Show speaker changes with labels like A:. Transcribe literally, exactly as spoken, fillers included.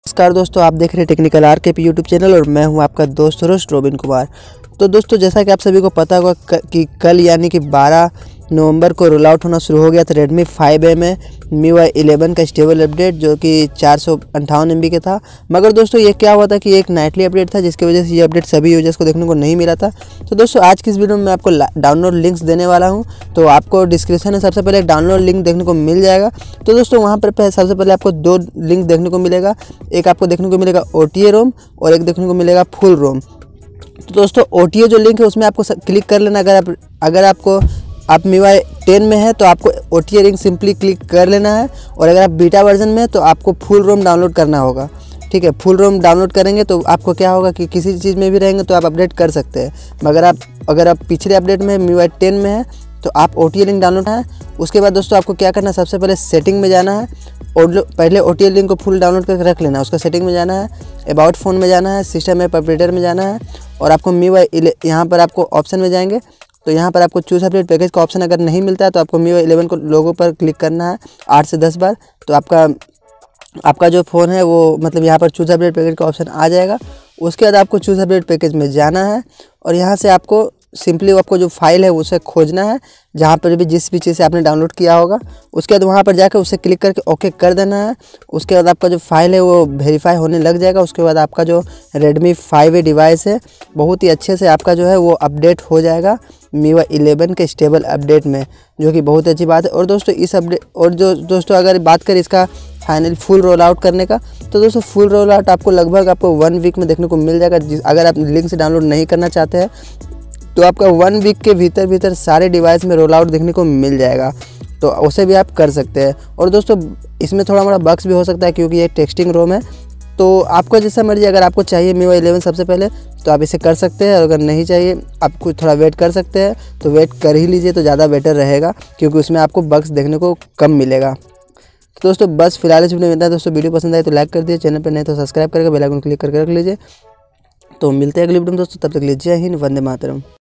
A: नमस्कार दोस्तों, आप देख रहे हैं technical R K P YouTube channel और मैं हूं आपका दोस्त रोस्ट रोबिन कुमार। तो दोस्तों, जैसा कि आप सभी को पता होगा कि कल यानी कि बारह नवंबर को रोल आउट होना शुरू हो गया था रेडमी फाइव ए में एम आई इलेवन का स्टेबल अपडेट, जो कि चार सौ अंठावन एम बी का था। मगर दोस्तों ये क्या हुआ था कि एक नाइटली अपडेट था, जिसकी वजह से ये अपडेट सभी यूजर्स को देखने को नहीं मिला था। तो दोस्तों आज की इस वीडियो में मैं आपको डाउनलोड लिंक्स देने वाला हूं, तो आपको डिस्क्रिप्शन में सबसे पहले एक डाउनलोड लिंक देखने को मिल जाएगा। तो दोस्तों वहाँ पर सबसे पहले आपको दो लिंक देखने को मिलेगा, एक आपको देखने को मिलेगा ओ टी ए रोम और एक देखने को मिलेगा फुल रोम। तो दोस्तों ओ टी ए जो लिंक है उसमें आपको क्लिक कर लेना। अगर आप अगर आपको आप एम आई टेन में है तो आपको O T A link simply click कर लेना है, और अगर आप बीटा वर्जन में है तो आपको फुल रोम डाउनलोड करना होगा। ठीक है, फुल रोम डाउनलोड करेंगे तो आपको क्या होगा कि किसी चीज़ में भी रहेंगे तो आप अपडेट कर सकते हैं। मगर आप अगर आप पिछले अपडेट में एम आई टेन में है तो आप O T A link download है। उसके बाद दोस्तों आपको क्या करना है, सबसे पहले सेटिंग में जाना है और पहले ओ टी ए लिंक को फुल डाउनलोड करके रख लेना है। उसका सेटिंग में जाना है, अबाउट फ़ोन में जाना है, सिस्टम ऐप अपडेटर में जाना है, और आपको एम आई यहाँ पर आपको ऑप्शन में जाएंगे तो यहाँ पर आपको चूज अपडेट पैकेज का ऑप्शन अगर नहीं मिलता है तो आपको एम आई इलेवन को लोगों पर क्लिक करना है आठ से दस बार। तो आपका आपका जो फ़ोन है वो मतलब यहाँ पर चूज अपडेट पैकेज का ऑप्शन आ जाएगा। उसके बाद आपको चूज अपडेट पैकेज में जाना है और यहाँ से आपको सिंपली आपको जो फाइल है उसे खोजना है, जहाँ पर भी जिस भी चीज़ से आपने डाउनलोड किया होगा। उसके बाद वहाँ पर जाकर उसे क्लिक करके ओके कर देना है। उसके बाद आपका जो फाइल है वो वेरीफाई होने लग जाएगा। उसके बाद आपका जो रेडमी फाइव ए डिवाइस है बहुत ही अच्छे से आपका जो है वो अपडेट हो जाएगा एम आई इलेवन के स्टेबल अपडेट में, जो कि बहुत अच्छी बात है। और दोस्तों इस अपडेट और जो दोस्तों अगर बात करें इसका फाइनल फुल रोल आउट करने का, तो दोस्तों फुल रोल आउट आपको लगभग आपको वन वीक में देखने को मिल जाएगा। अगर आप लिंक से डाउनलोड नहीं करना चाहते हैं तो आपका वन वीक के भीतर भीतर सारे डिवाइस में रोल आउट देखने को मिल जाएगा, तो उसे भी आप कर सकते हैं। और दोस्तों इसमें थोड़ा मोड़ा बग्स भी हो सकता है क्योंकि ये टेक्सटिंग रोम है, तो आपको जैसा मर्जी, अगर आपको चाहिए एम आई इलेवन सबसे पहले तो आप इसे कर सकते हैं, और अगर नहीं चाहिए आपको थोड़ा वेट कर सकते हैं तो वेट कर ही लीजिए तो ज़्यादा बेटर रहेगा, क्योंकि उसमें आपको बग्स देखने को कम मिलेगा। तो दोस्तों बस फिलहाल इस वीडियो में इतना है। दोस्तों वीडियो पसंद आए तो लाइक कर दीजिए, चैनल पर नहीं तो सब्सक्राइब करके बेल आइकन क्लिक करके रख लीजिए। तो मिलते हैं अगली वीडियो में दोस्तों, तब तक के लिए जय हिंद, वंदे मातरम।